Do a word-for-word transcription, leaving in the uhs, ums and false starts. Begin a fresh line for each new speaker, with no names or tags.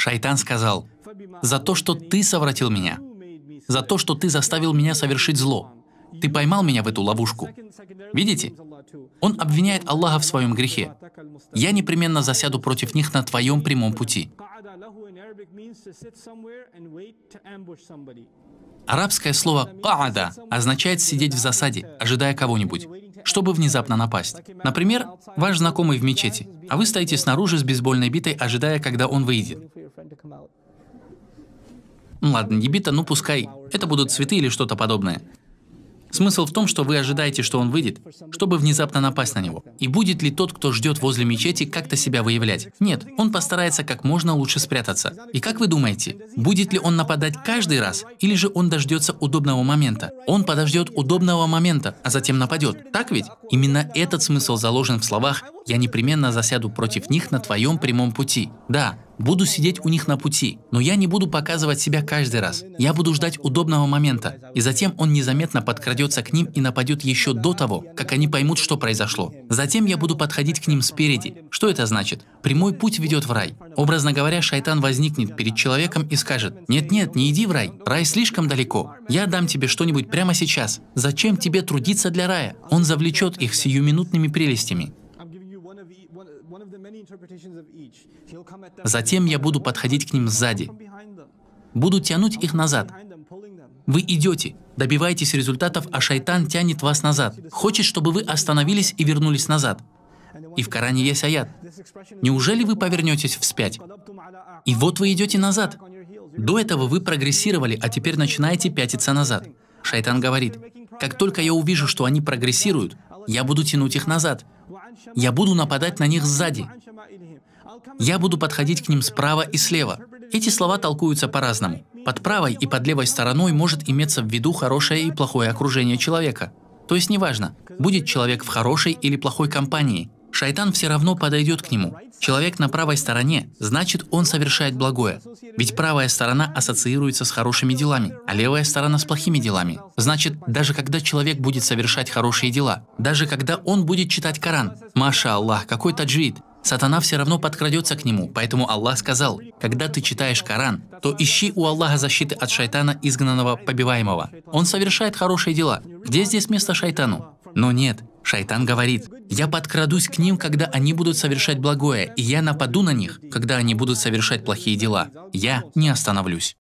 Шайтан сказал: «За то, что ты совратил меня, за то, что ты заставил меня совершить зло, ты поймал меня в эту ловушку». Видите? Он обвиняет Аллаха в своем грехе. «Я непременно засяду против них на твоем прямом пути». Арабское слово «ка'ада» означает сидеть в засаде, ожидая кого-нибудь, чтобы внезапно напасть. Например, ваш знакомый в мечети, а вы стоите снаружи с бейсбольной битой, ожидая, когда он выйдет. Ну ладно, не бита, ну пускай. Это будут цветы или что-то подобное. Смысл в том, что вы ожидаете, что он выйдет, чтобы внезапно напасть на него. И будет ли тот, кто ждет возле мечети, как-то себя выявлять? Нет, он постарается как можно лучше спрятаться. И как вы думаете, будет ли он нападать каждый раз, или же он дождется удобного момента? Он подождет удобного момента, а затем нападет. Так ведь? Именно этот смысл заложен в словах «Я непременно засяду против них на твоем прямом пути». Да, буду сидеть у них на пути, но я не буду показывать себя каждый раз. Я буду ждать удобного момента, и затем он незаметно подкрадется к ним и нападет еще до того, как они поймут, что произошло. Затем я буду подходить к ним спереди. Что это значит? Прямой путь ведет в рай. Образно говоря, шайтан возникнет перед человеком и скажет: «Нет-нет, не иди в рай, рай слишком далеко. Я дам тебе что-нибудь прямо сейчас. Зачем тебе трудиться для рая?» Он завлечет их сиюминутными прелестями. Затем я буду подходить к ним сзади. Буду тянуть их назад. Вы идете, добиваетесь результатов, а шайтан тянет вас назад. Хочет, чтобы вы остановились и вернулись назад. И в Коране есть аят: «Неужели вы повернетесь вспять?» И вот вы идете назад. До этого вы прогрессировали, а теперь начинаете пятиться назад. Шайтан говорит: «Как только я увижу, что они прогрессируют, я буду тянуть их назад. Я буду нападать на них сзади. Я буду подходить к ним справа и слева». Эти слова толкуются по-разному. Под правой и под левой стороной может иметься в виду хорошее и плохое окружение человека. То есть неважно, будет человек в хорошей или плохой компании, шайтан все равно подойдет к нему. Человек на правой стороне, значит, он совершает благое. Ведь правая сторона ассоциируется с хорошими делами, а левая сторона с плохими делами. Значит, даже когда человек будет совершать хорошие дела, даже когда он будет читать Коран, маша Аллах, какой таджвид, сатана все равно подкрадется к нему. Поэтому Аллах сказал: когда ты читаешь Коран, то ищи у Аллаха защиты от шайтана, изгнанного, побиваемого. Он совершает хорошие дела. Где здесь место шайтану? Но нет. Шайтан говорит: «Я подкрадусь к ним, когда они будут совершать благое, и я нападу на них, когда они будут совершать плохие дела. Я не остановлюсь».